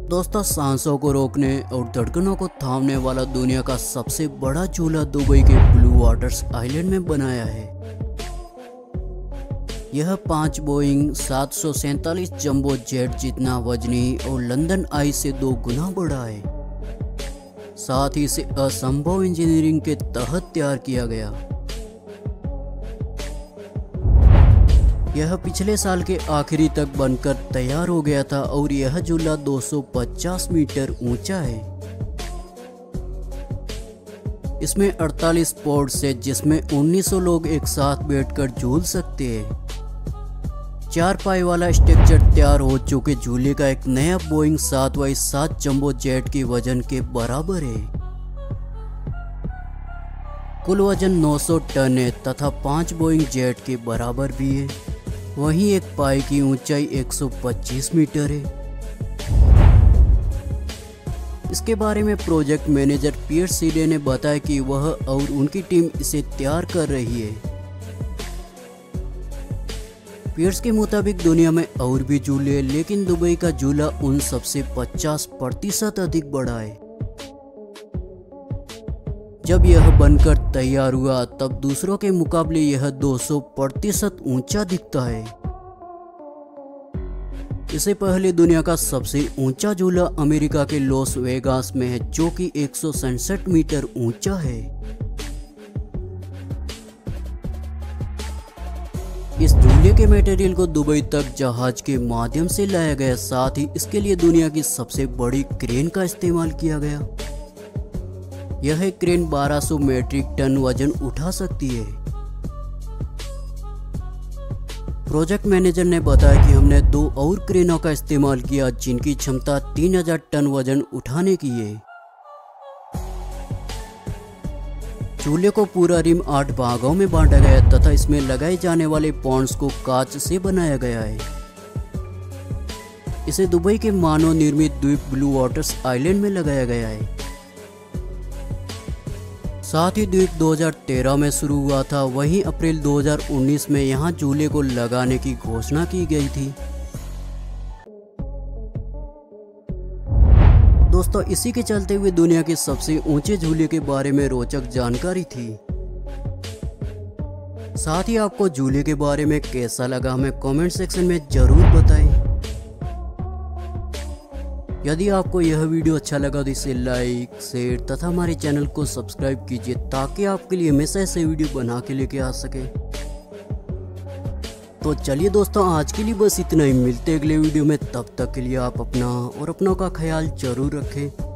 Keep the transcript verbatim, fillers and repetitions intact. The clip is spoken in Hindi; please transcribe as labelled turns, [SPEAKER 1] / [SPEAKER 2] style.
[SPEAKER 1] दोस्तों, सांसों को रोकने और धड़कनों को थामने वाला दुनिया का सबसे बड़ा झूला दुबई के ब्लू वाटर्स आइलैंड में बनाया है। यह पांच बोइंग सात सौ सैंतालीस जंबो जेट जितना वजनी और लंदन आई से दो गुना बड़ा है। साथ ही इसे असंभव इंजीनियरिंग के तहत तैयार किया गया। यह पिछले साल के आखिरी तक बनकर तैयार हो गया था और यह झूला दो सौ पचास मीटर ऊंचा है। इसमें अड़तालीस स्पोर्ट्स है जिसमें उन्नीस सौ लोग एक साथ बैठकर झूल सकते हैं। चार पाई वाला स्ट्रक्चर तैयार हो चुके झूले का एक नया बोइंग सात बाई सात जंबो जेट की वजन के बराबर है। कुल वजन नौ सौ टन है तथा पांच बोइंग जेट के बराबर भी है। वहीं एक पाई की ऊंचाई एक सौ पच्चीस मीटर है। इसके बारे में प्रोजेक्ट मैनेजर पियर्स सीडे ने बताया कि वह और उनकी टीम इसे तैयार कर रही है। पियर्स के मुताबिक दुनिया में और भी झूले हैं, लेकिन दुबई का झूला उन सबसे पचास प्रतिशत अधिक बड़ा है। जब यह बनकर तैयार हुआ तब दूसरों के मुकाबले यह दो सौ प्रतिशत ऊंचा दिखता है। इससे पहले दुनिया का सबसे ऊंचा झूला अमेरिका के लॉस वेगास में है, जो कि एक सौ सड़सठ मीटर ऊंचा है। इस झूले के मटेरियल को दुबई तक जहाज के माध्यम से लाया गया। साथ ही इसके लिए दुनिया की सबसे बड़ी क्रेन का इस्तेमाल किया गया। यह क्रेन बारह सौ मीट्रिक टन वजन उठा सकती है। प्रोजेक्ट मैनेजर ने बताया कि हमने दो और क्रेनों का इस्तेमाल किया जिनकी क्षमता तीन हज़ार टन वजन उठाने की है। झूले को पूरा रिम आठ भागों में बांटा गया तथा इसमें लगाए जाने वाले पॉन्ड्स को कांच से बनाया गया है। इसे दुबई के मानव निर्मित द्वीप ब्लू वाटर्स आइलैंड में लगाया गया है। साथ ही द्वीप दो हज़ार तेरह में शुरू हुआ था। वहीं अप्रैल दो हज़ार उन्नीस में यहां झूले को लगाने की घोषणा की गई थी। दोस्तों, इसी के चलते हुए दुनिया के सबसे ऊंचे झूले के बारे में रोचक जानकारी थी। साथ ही आपको झूले के बारे में कैसा लगा हमें कमेंट सेक्शन में जरूर बताएं। यदि आपको यह वीडियो अच्छा लगा तो इसे लाइक शेयर तथा हमारे चैनल को सब्सक्राइब कीजिए ताकि आपके लिए हमेशा ऐसे वीडियो बना के लेके आ सके। तो चलिए दोस्तों, आज के लिए बस इतना ही। मिलते अगले वीडियो में, तब तक के लिए आप अपना और अपनों का ख्याल जरूर रखें।